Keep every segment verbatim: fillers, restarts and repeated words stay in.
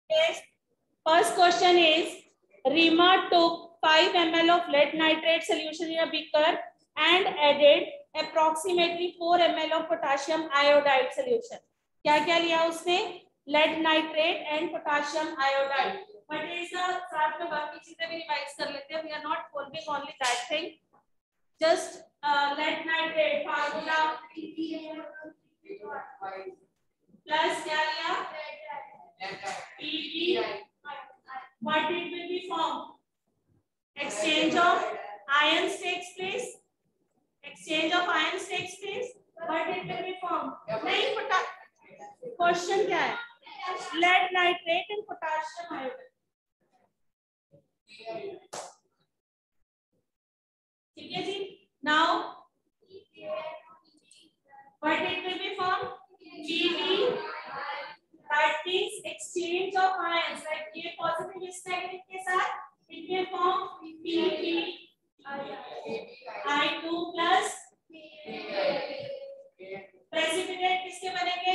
Yes. First question is, Rima took five milliliters of lead nitrate solution in a beaker and added approximately four milliliters of potassium iodide solution. क्या क्या लिया उसने? Lead nitrate and potassium iodide. But is the साथ में बाकी चीजें भी revise कर लेते हैं. We are not following only that thing. Just uh, lead nitrate formula plus क्या लिया? P B. What it will be formed? Exchange of ions takes place. Exchange of ions takes place. What it will be formed? नहीं पता. Question क्या है? Lead nitrate and potassium iodide. ठीक है जी. Now what it will be formed? P B. That means exchange of ions. Like ये positive इस negative के साथ it will form P B I two plus precipitate किसके बनेंगे?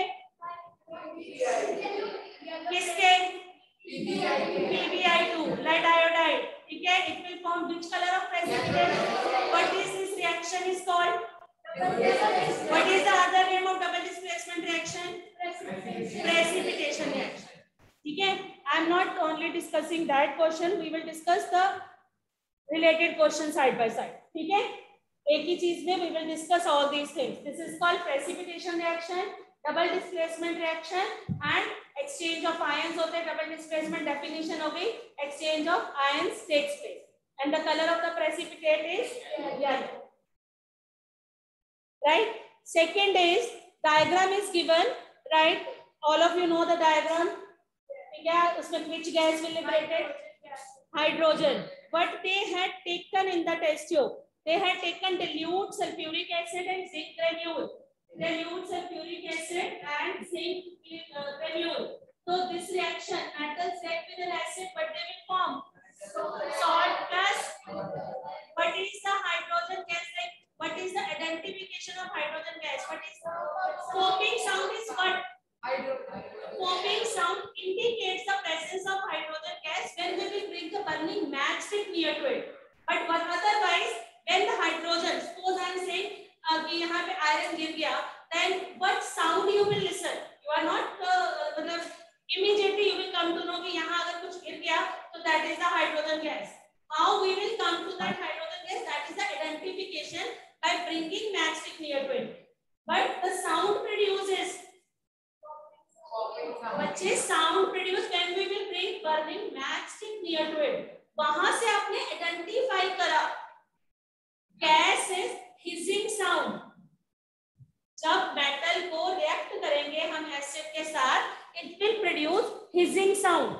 किसके? P B I two lead iodide. ठीक है. It will form which color of precipitate? What is this reaction is called? What is the other name of double displacement reaction? Precipitation reaction. ठीक है. I am not only discussing that question. We will discuss the related question side by side. ठीक है. एक ही चीज में we will discuss all these things. This is called precipitation reaction, double displacement reaction, and exchange of ions होते हैं. Double displacement definition हो गई. Exchange of ions takes place, and the color of the precipitate is yellow. Right. Second is diagram is given. Right. All of you know the diagram. Yeah. उसमें which gas will liberated? Hydrogen. What they had taken in the test tube? They had taken dilute sulfuric acid and zinc granule. Dilute sulfuric acid and zinc uh, granule. So this reaction, metals react with an acid, but they will form salt plus. What is the hydrogen gas like? What is the identification of hydrogen gas? What is foaming sound is what? Foaming sound indicates the presence of hydrogen gas when we will bring the burning matchstick near to it. But what otherwise, when the hydrogen, suppose I am saying uh, कि यहाँ पे iron गिर गया, then what sound you will listen? You are not uh, मतलब immediately you will come to know कि यहाँ अगर कुछ गिर गया, so that is the hydrogen gas. How we will come to that hydrogen gas? That is the identification by bringing matchstick near to it. But the sound produces. बच्चे sound produce when we will bring burning matchstick near to it. वहां से आपने identify करा. Gas is hissing sound. जब metal को react करेंगे हम acid के साथ, it will produce hissing sound.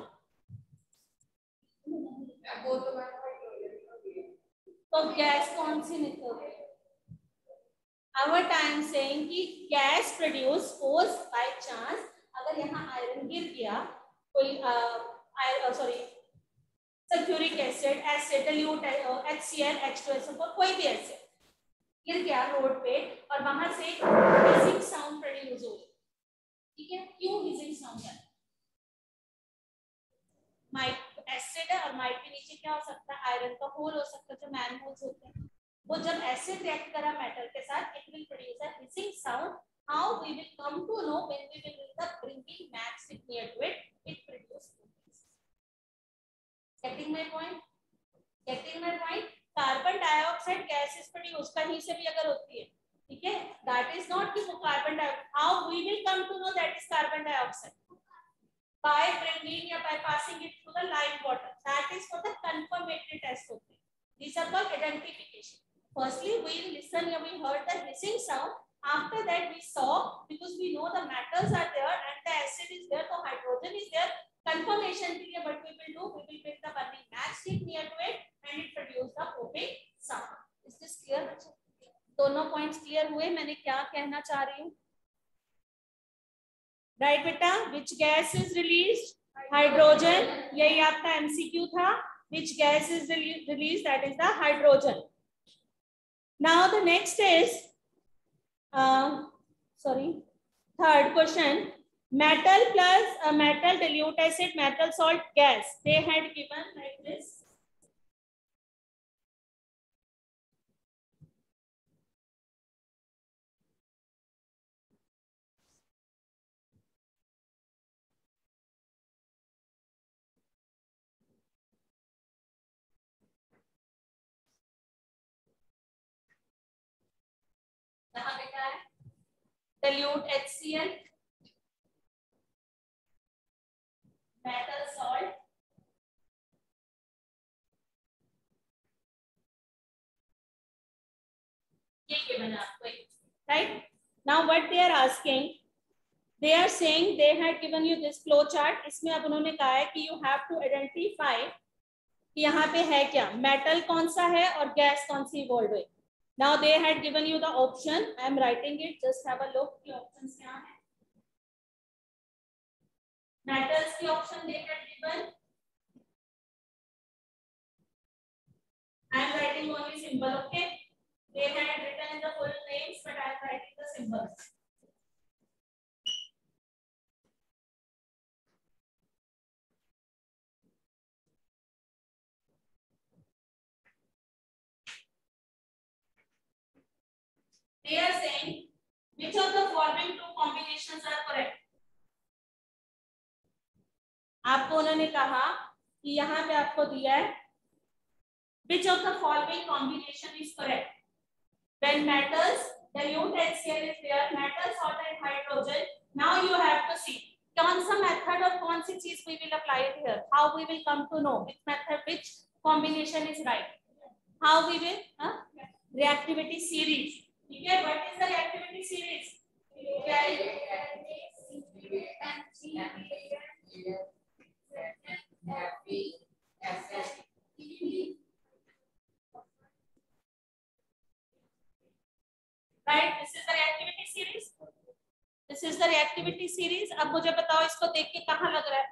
तो gas कौन सी निकलती है? Our time saying कि gas produce suppose by chance अगर यहाँ आयरन गिर गया, कोई sorry sulphuric acid, acid dilute HCl, H two S O four कोई भी एसिड गिर गया रोड पे और वहां से हिसिंग साउंड प्रोड्यूस हो. ठीक है. क्यों हिसिंग साउंड है? माइट एसिड है और माइट के नीचे क्या हो सकता है? आयरन का होल हो सकता है, जो मैन होल्स होते हैं. वो जब एसिड रिएक्ट करा मेटल के साथ, it will produce a hissing sound. How we will come to know when we will bring the bringing matchstick near to it, it produces. Getting my point? Getting my point? Carbon dioxide gas is produced कहीं से भी अगर होती है, ठीक है? That is not कि वो carbon dioxide. How we will come to know that is carbon dioxide? By bringing या by passing it through the lime water. That is for the confirmatory test होते हैं. These are called identification. Firstly, we listen या we heard the hissing sound. After that we saw, because we know the metals are there and the acid is there, so hydrogen is there. Confirmation के लिए what we will do? We will bring the burning matchstick near to it and it produce the foaming sound. Is this clear? दोनों points clear हुए? मैंने क्या कहना चाह रही हूँ? Right बेटा? Which gas is released? Hydrogen. यही आपका M C Q था. Which gas is released? That is the hydrogen. Now the next is Uh, sorry, third question. metal plus a metal dilute acid, metal salt, gas. They had given like this. यहाँ पे क्या है? Dilute H C l, metal salt, ये given है आपको, right? Now what they are asking, they are saying they had given you this flow chart. इसमें अब उन्होंने कहा है कि you have to identify कि यहाँ पे है क्या, मेटल कौन सा है और गैस कौन सी इवॉल्व हुई. Now they had given you the option. I am writing it. Just have a look. कि options क्या है? Metals की option they had given. I am writing only symbol. Okay. They had written in the full names, but I am writing the symbols. They are saying which of the following two combinations are correct. आपको उन्होंने कहा कि यहाँ पे आपको दिया है which of the following combination is correct. When metals, dilute H C l is there, metal, salt and hydrogen. Now you have to see कौन सा method और कौन सी चीज we will apply it here. How we will come to know which method, which combination is right. How we will huh? reactivity series. ठीक है, what is the reactivity series? Right, this is the reactivity series. This is the reactivity series. अब मुझे बताओ इसको देख के कहाँ लग रहा है?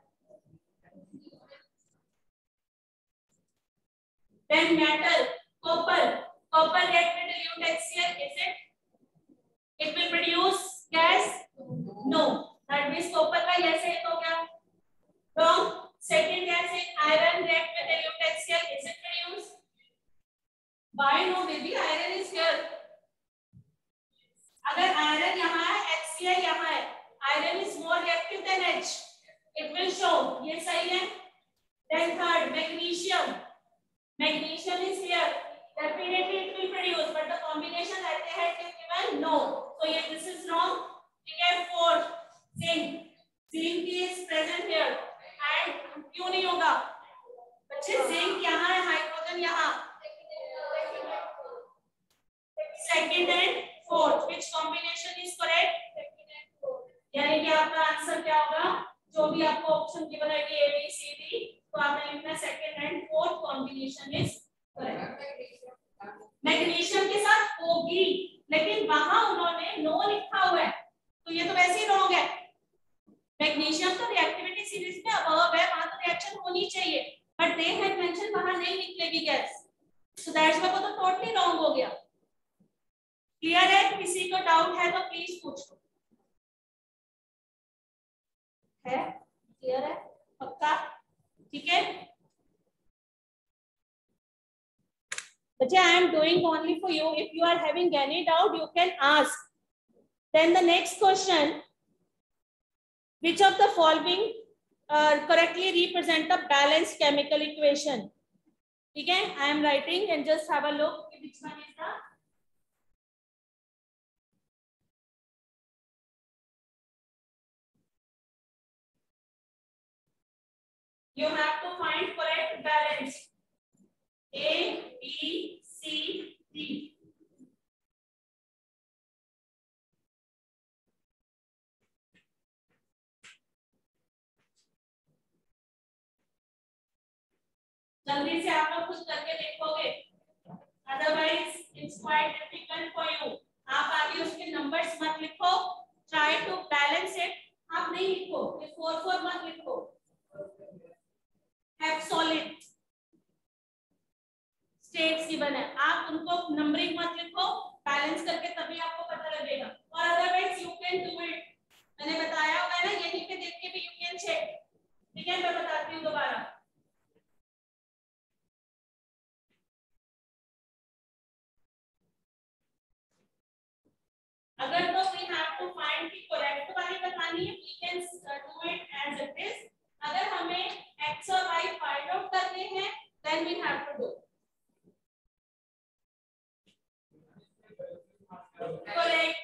Then metal, copper, copper react with dilute H C l. Is it? It will produce gas? No. That means copper का yes है तो क्या? Wrong. Second gas is iron react with dilute H C l. Is it produced? Why no baby? Iron is here. अगर iron यहाँ है, H C l यहाँ है, iron is more reactive than H. It will show. ये सही है. Then third, magnesium. Magnesium is here. Definitely it will produce, but the combination that they had given, no. So yeah, this is wrong. ठीक है. Fourth, zinc. Zinc is present here. And क्यों नहीं होगा? बच्चे zinc यहाँ है, hydrogen यहाँ. Second and fourth, which combination is correct? यानी कि आपका आंसर क्या होगा? जो भी आपको ऑप्शन गिवन है कि A, B, C, D, तो आपने लिखना second and fourth combination is correct. Magnesium के साथ होगी, लेकिन वहां उन्होंने नो लिखा हुआ है, तो ये तो वैसे ही रॉन्ग है. मैग्नीशियम तो रिएक्टिविटी सीरीज में अबव है, वहां तो रिएक्शन होनी चाहिए, बट दे हैड मेंशन वहां नहीं निकलेगी गैस, सो दैट्स व्हाई वो तो टोटली रॉन्ग हो गया. क्लियर है? किसी को डाउट है तो प्लीज पूछो. है क्लियर है? पक्का? ठीक है बच्चे, I am doing only for you. If you are having any doubt, you can ask. Then the next question: which of the following uh, correctly represent a balanced chemical equation? ठीक है, I am writing and just have a look. Which one is the you have to find correct balance. A, B, C, D. जल्दी से आप लोग कुछ करके देखोगे, otherwise it's quite difficult for you. आप आगे उसके नंबर्स मत लिखो, try to balance it. आप नहीं लिखो, ये फोर फोर मत लिखो. Have solid states given है, आप उनको नंबरिंग मत लिखो, बैलेंस करके तभी आपको पता लगेगा. और otherwise you can do it. मैंने बताया हुआ है ना, ये ठीक है, मैं बताती हूँ दोबारा। अगर तो वी हैव टू फाइंड की करेक्ट वाली बतानी है, we can do it as it is. अगर हमें x और y फाइंड आउट करने हैं, then we have to do correct.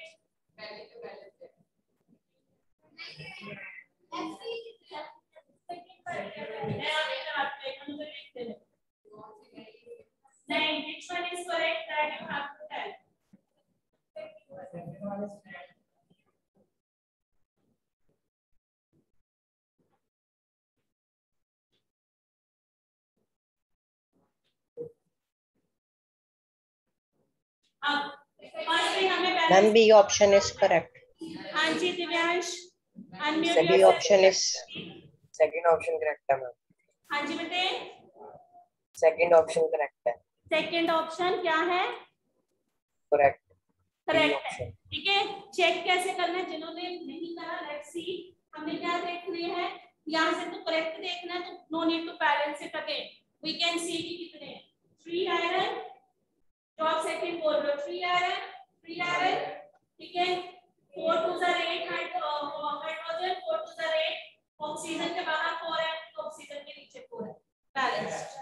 नहीं, which one is correct that you have to tell? अब फर्स्ट में हमें ma'am B option is correct. हाँ जी दिव्यांश, अनम्यूट सभी yourself. Option is second option correct है मैम। हाँ जी बेटे, सेकंड ऑप्शन करेक्ट है। सेकंड ऑप्शन क्या है? करेक्ट करेक्ट है। ठीक है, चेक कैसे करना है जिन्होंने नहीं करा, लेट्स सी। हमने क्या देखने हैं, यहाँ से तो करेक्ट देखना है, तो no need to balance it again. We can see कि कितने हैं। थ्री आयरन, जो आप सेकंड बोल रहे हो, थ्री आयरन, थ्री आयरन, ठीक है। फोर टू जार एट हाइड्रोजन, फोर टू जार एट, ऑक्सीजन के बाहर फोर है, तो ऑक्सीजन के नीचे फोर है, बैलेंस्ड।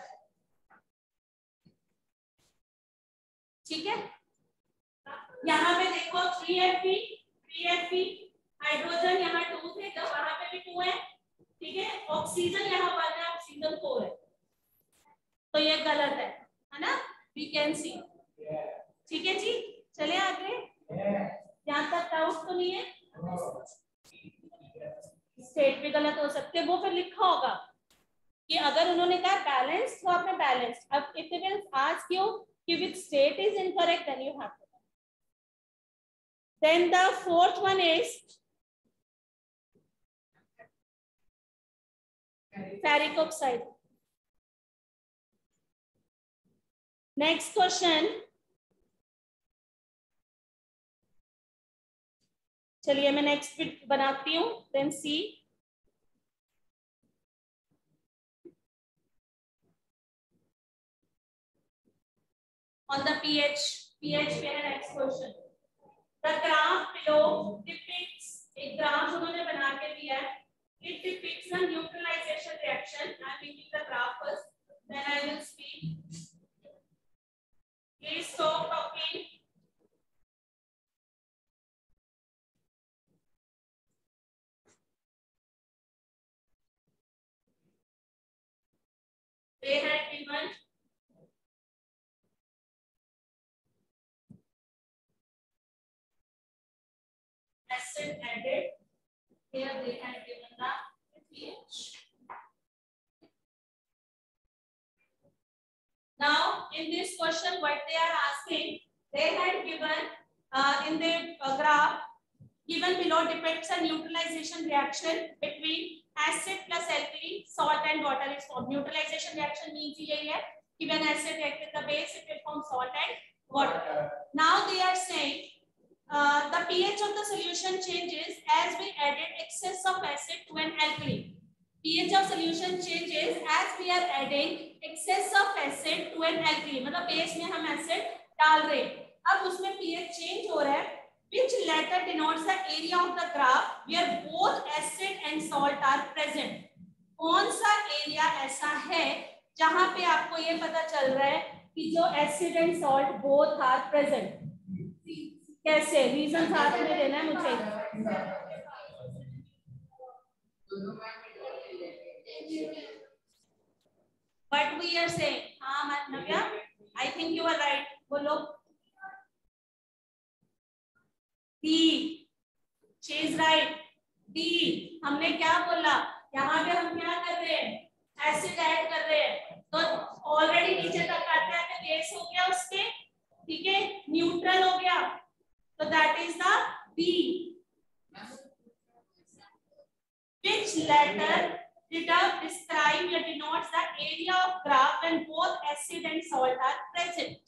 ठीक है, यहाँ पे देखो three F P, three F P, hydrogen यहाँ टू थे, तो वहां पे भी टू है। ठीक है, ऑक्सीजन यहाँ वन है, ऑक्सीजन फोर है, तो ये गलत है, है ना? We can see. ठीक है जी, चले आगे। यहाँ तक डाउट तो नहीं है? स्टेट भी गलत हो सकते, वो फिर लिखा होगा कि अगर उन्होंने कहा बैलेंस तो आपने बैलेंस। अब if they will ask you कि which state is incorrect, then you have to. Then the fourth one is ferric oxide. Next question. चलिए मैं नेक्स्ट बिट बनाती हूँ, then see. On the pH, pH पे है next question. The graph below depicts, एक graph उन्होंने बना के दिया है. It depicts a neutralization reaction. I am making the graph first, then I will speak. Please stop talking. They had given acid added. Here they had given the pH. Now in this question what they are asking, they had given uh, in the uh, graph given below depicts a neutralization reaction between acid plus alkali, salt and water is formed. Neutralization reaction means यही है कि when acid reacts with the base it will form salt and water. Now they are saying uh, the pH of the solution changes as we added excess of acid to an alkali. pH of solution changes as we are adding excess of acid to an alkali. मतलब base में हम acid डाल रहे हैं, अब उसमें pH change हो रहा है. Which letter denotes the area of the graph where both acid and salt are present? कौन सा एरिया ऐसा है जहां पे आपको ये पता चल रहा है कि जो acid and salt both are present? कैसे? रीजन साथ में देना है मुझे. What we are saying? हाँ नव्या, I think you are right. बोलो. D. She is right. D. हमने क्या बोला? यहाँ पे हम क्या कर रहे हैं? एसिड ऐड कर रहे हैं, तो ऑलरेडी नीचे तक आते आते बेस हो गया उसके, ठीक है, न्यूट्रल हो गया, तो that is the B. Which letter did I describe or denotes the area of graph when both acid and salt are present?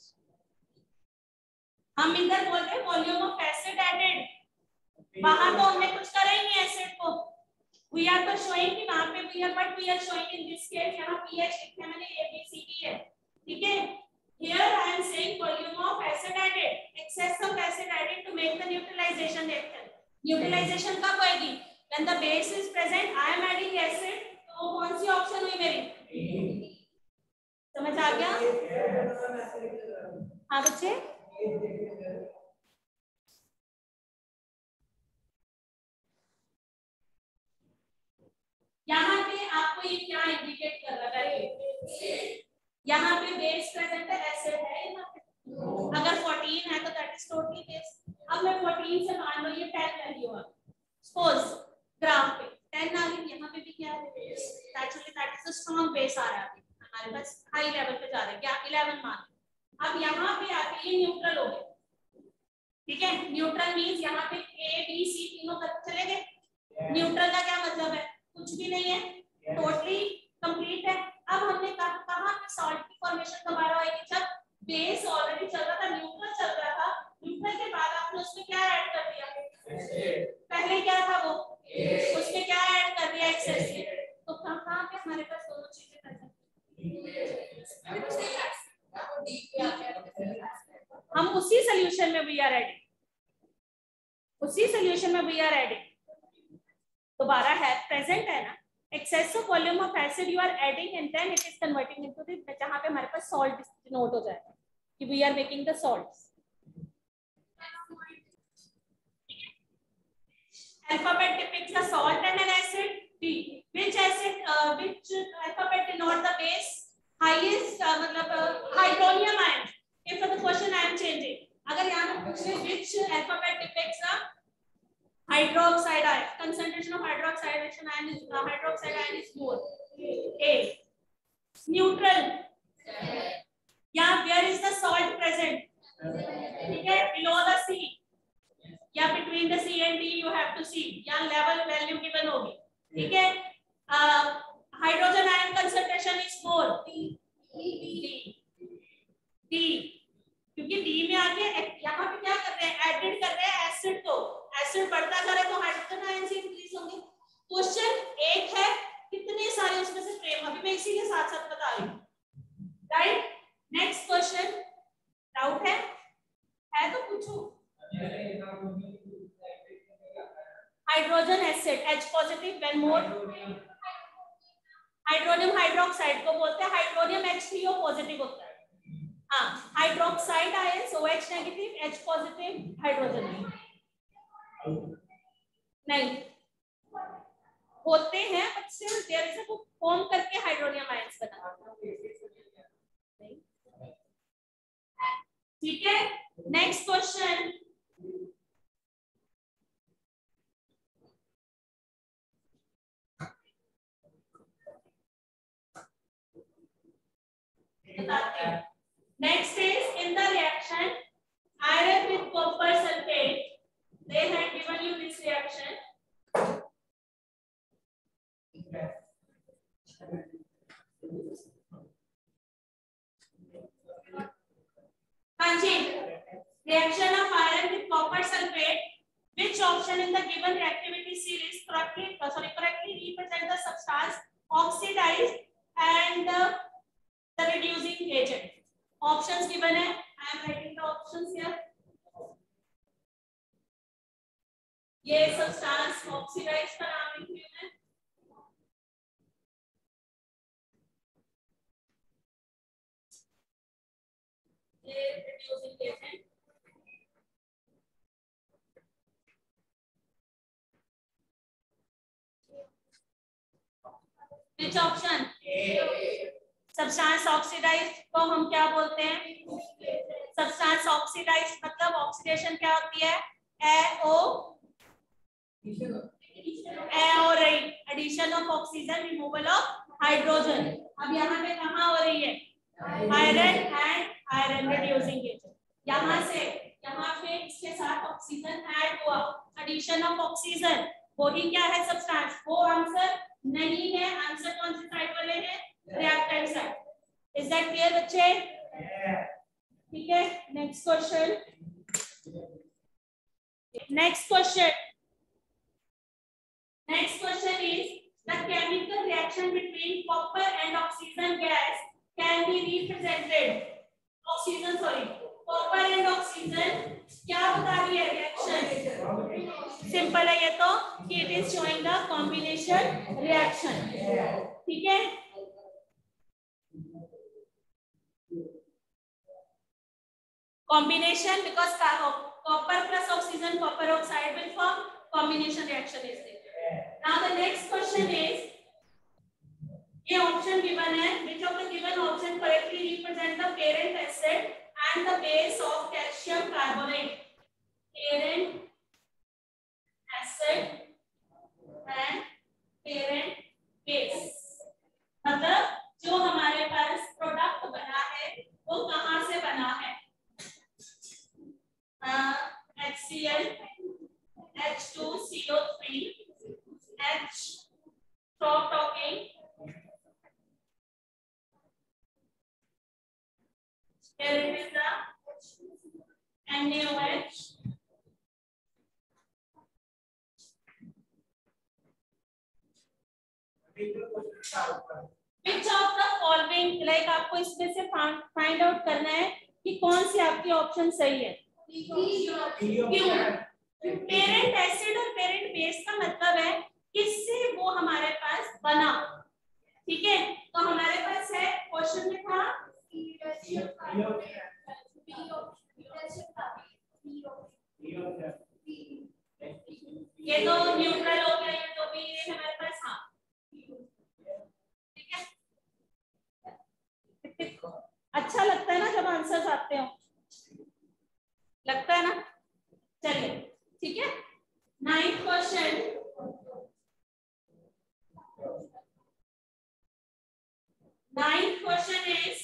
हम इधर बोल रहे हैं वॉल्यूम ऑफ एसिड एडेड, वहां तो हमने कुछ करा ही नहीं एसिड को, वी आर तो शोइंग कि वहां पे we are, but we are showing in this case यहाँ पीएच लिखा है मैंने, ए बी सी डी है, ठीक है। Here I am saying volume of acid added, excess of acid added to make the neutralization reaction. Neutralization कब होएगी? When the base is present, I am adding acid. तो कौन सी ऑप्शन हुई मेरी? समझ आ गया? हाँ बच्चे? यहाँ पे आपको ये क्या इंडिकेट कर रहा है? यहाँ पे बेस प्रेजेंट है, एसिड है यहाँ पे। अगर चौदह है तो दैट इज टोटली बेस। अब मैं चौदह से मान लो ये दस वैल्यू है, सपोज ग्राफ पे दस आ गई, यहाँ पे भी क्या है? Actually that is a strong base आ रहा है हमारे पास, हाई लेवल पे जा रहे हैं, क्या ग्यारह मान। अब यहाँ पे आके ये न्यूट्रल हो गए, ठीक है। न्यूट्रल मींस यहाँ पे ए बी सी तीनों तक चले गए। न्यूट्रल का क्या मतलब है? कुछ भी नहीं है, टोटली कंप्लीट है। अब हमने कहा कहा कि सॉल्ट की फॉर्मेशन दोबारा आएगी जब बेस ऑलरेडी चल रहा था, न्यूट्रल चल रहा था। न्यूट्रल के बाद आपने उसमें क्या ऐड कर दिया? पहले क्या था वो? उसमें क्या ऐड कर दिया? एक्सेस। तो कहां पे हमारे पास दोनों चीजें कर सकते हैं? हम उसी सॉल्यूशन में वी आर एडिंग, उसी सॉल्यूशन में वी आर एडिंग दोबारा है, प्रेजेंट है ना। excessive volume of acid you are adding and then it is converting into the, जहां पे हमारे पास salt denote हो जाएगा कि we are making the salts। alphabet depicts a salt and an acid। D, which acid uh, which alphabet denote the base? highest uh, मतलब uh, hydronium ion। if the question I am changing, अगर यहाँ पे पूछ ले which alphabet depicts a hydroxide ion, concentration of hydroxidation ion is uh, hydroxide ion is more। A, neutral, yeah, where is the salt present? ठीक है, below the C, या between the C and D you have to see, यहाँ level value given होगी, ठीक है। Hydrogen ion concentration is more। D, D, क्योंकि D में आके यहाँ पे क्या कर रहे हैं? एडिड कर रहे हैं एसिड को, एसिड बढ़ता जा रहा है तो हाइड्रोजन आयन से इंक्रीज होंगे। क्वेश्चन एक है, कितने सारे उसमें से फ्रेम, अभी मैं इसी के साथ साथ बता रही हूँ, राइट। नेक्स्ट क्वेश्चन, डाउट है? है तो पूछो। Hydrogen acid H positive when more, hydronium hydroxide को बोलते हैं hydronium H three O positive होता है। हाँ, hydroxide ions OH negative, H positive, hydrogen नहीं होते हैं, but still there is a form करके हाइड्रोनियम आयंस बना, ठीक है। नेक्स्ट क्वेश्चन, बताते हैं। Next is in the reaction iron with copper sulfate, they had given you this reaction। हाँ जी, reaction of iron with copper sulfate, which option in the given reactivity series correctly uh, sorry correctly represent the substance oxidized and uh, the reducing agent? Options given है, I am writing the options here। ये substance oxidise का नाम लिख रही हूं मैं, ये reducing agent, which option? Substance oxidise को हम क्या बोलते हैं? सब्सटेंस ऑक्सीडाइज मतलब ऑक्सीडेशन क्या होती है? ए ओ ए हो रही, addition of oxygen, removal of hydrogen. अब यहाँ पे कहाँ हो रही है? Iron and iron reducing agent. यहाँ से यहाँ पे इसके साथ ऑक्सीजन ऐड हुआ, एडिशन ऑफ ऑक्सीजन, वही क्या है? सब्सटेंस। वो आंसर नहीं है, आंसर कौन सी साइड वाले हैं? Reactant side. Is that clear बच्चे? ठीक है, next question, next question next question is reaction between copper and oxygen gas can be represented. Oxygen, sorry, copper and oxygen क्या बता रही है रिएक्शन? सिंपल है ये तो कि it is showing the combination reaction. ठीक है? Combination because copper plus oxygen, copper oxide will form. Combination reaction is there. Now the next question is, ये option given है, which of the given option correctly represent the parent acid and the base of calcium carbonate? Parent acid and parent base. मतलब जो हमारे पास product बना है वो कहाँ से बना है? HCl, H two C O three, H, stop talking. Here it is the NaOH. Which of the following, like आपको इसमें से फाइंड आउट करना है कि कौन सी आपकी ऑप्शन सही है? क्यों? पेरेंट एसिड और पेरेंट बेस का मतलब है किससे वो हमारे पास बना. ठीक है, तो हमारे पास है क्वेश्चन में था ये तो न्यूट्रल हो गया, ये जो भी है हमारे पास. हाँ ठीक है, अच्छा लगता है ना जब आंसर्स आते हो, लगता है ना. चलिए ठीक है. Ninth question, ninth question is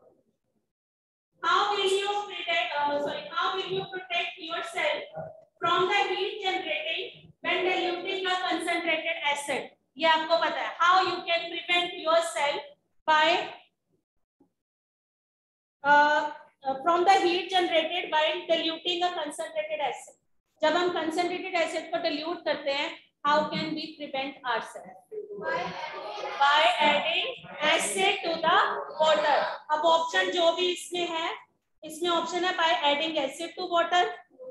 how will you protect uh, sorry how will you protect yourself from the heat generating when diluting a concentrated acid? ये आपको पता है. How you can prevent yourself by uh, uh, from the heat generated by diluting a concentrated acid. जब हम concentrated acid को dilute करते हैं, how can we prevent ourselves? By adding acid to the water. अब option जो भी इसमें है, इसमें ऑप्शन है by adding acid to water.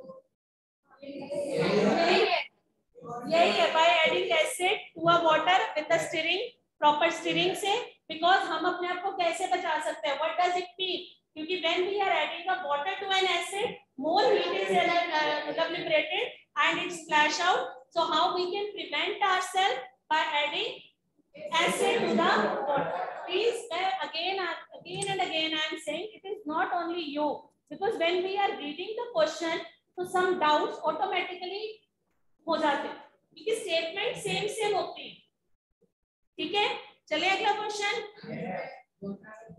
यही है by adding acid to a water with the stirring, proper stirring से. Because हम अपने आप को कैसे बचा सकते हैं? What does it mean? क्योंकि when we are adding the water to an acid, more heat is uh, liberated and it splash out. So how we can prevent ourselves? By adding acid to the water. Please, uh, again, uh, again and again, I am saying it is not only you, because when we are reading the question, so some doubts automatically हो जाते हैं क्योंकि statement same same होती है. ठीक है, चलिए अगला क्वेश्चन.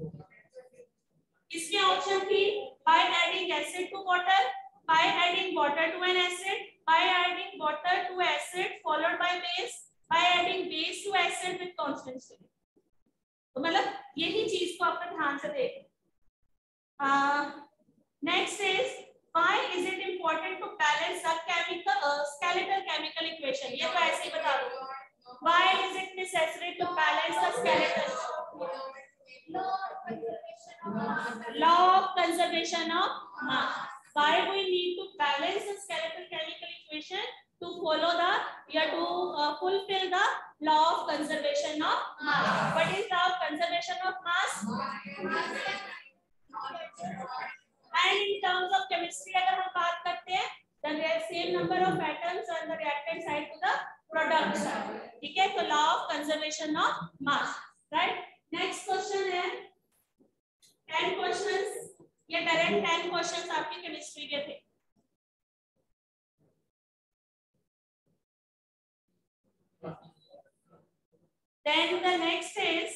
इसमें ऑप्शन थी by adding acid to water, by adding water to an acid, by adding water to acid followed by base, by adding base to acid with constant stirring. तो मतलब यही चीज को आपको ध्यान से देखना. Next is why is it important to balance the chemical uh, skeletal chemical equation? ये तो ऐसे ही बता दो. Why is it necessary to balance the skeletal? Law of conservation of mass. Why we need to balance the skeletal chemical equation? To follow the, yeah, to uh, fulfill the law of conservation of mass. What is law of conservation of mass? And in terms of chemistry, अगर हम बात करते हैं, then we have same number of atoms on the reactant side to the product side. ठीक है, तो law of conservation of mass, right? Next question है ten questions. ये direct ten questions आपकी chemistry के थे. Then the next is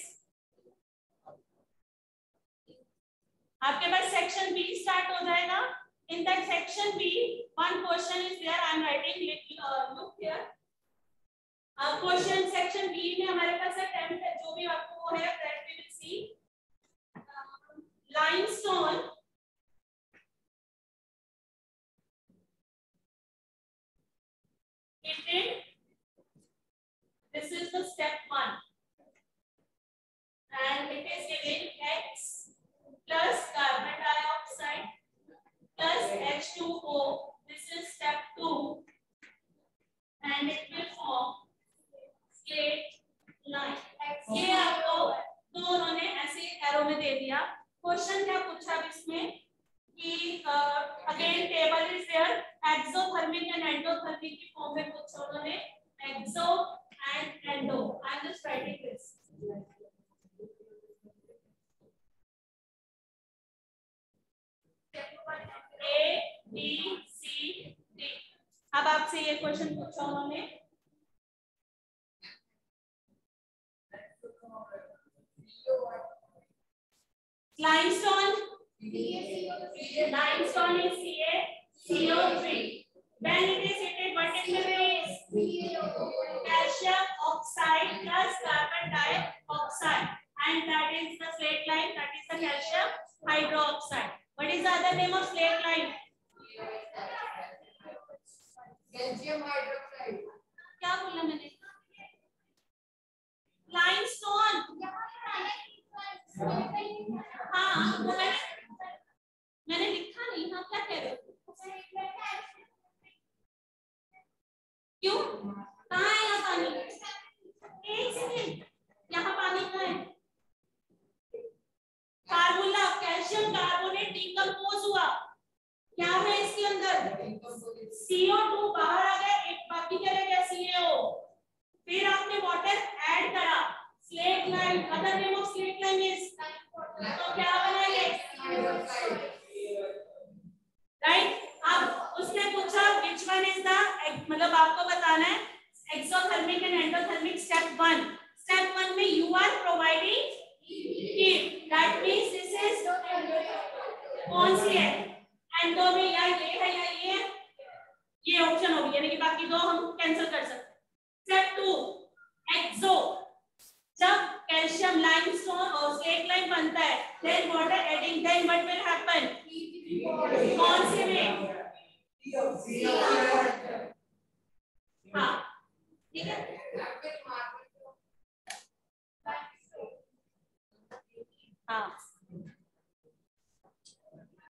आपके पास section B start हो जाएगा. In that section B, one question is there. I am writing. Uh, look here. Uh, question section B में हमारे पास है tenth जो भी आपको वो है that we will see. Uh, limestone. Heated. This is the step one. क्वेश्चन क्या पूछा अब इसमें कि again table is there, exothermic and endothermic की फॉर्म में पूछा उन्होंने, exo and endo. I am just writing this. A B C D. अब आपसे ये क्वेश्चन पूछा उन्होंने, limestone, limestone is Ca C O three. When it is heated, what it will be? Calcium oxide plus carbon dioxide, and that is the slate lime. That is the calcium hydroxide. What is the other name of slate lime? Calcium hydroxide. क्या बोला मैंने? Limestone. हाँ, तो मैंने मैंने लिखा नहीं। हाँ, क्या कह रहे हो? क्यों? कहाँ है यहाँ पानी? एक सेकेंड, यहाँ पानी कहाँ है? फार्मूला कैल्शियम कार्बोनेट डिकम्पोज हुआ, क्या है इसके अंदर? सी ओ टू बाहर आ गया, एक बाकी क्या रह गया? सी ए ओ। फिर आपने वाटर ऐड करा, slaked lime. Other name of slaked lime is, तो क्या बनाएंगे? राइट। अब उसने पूछा which one is the, मतलब आपको बताना है exothermic and endothermic. Step one, step one में you are providing heat, that means this is कौन सी है? एंडो में या ये है या ये है, ये ऑप्शन होगी, यानी कि बाकी दो हम कैंसिल कर सकते हैं। स्टेप टू, एक्सो, जब कैल्शियम लाइमस्टोन और स्लेट लाइम बनता है, then water adding, then what will happen? कौन से में? हाँ, ठीक है।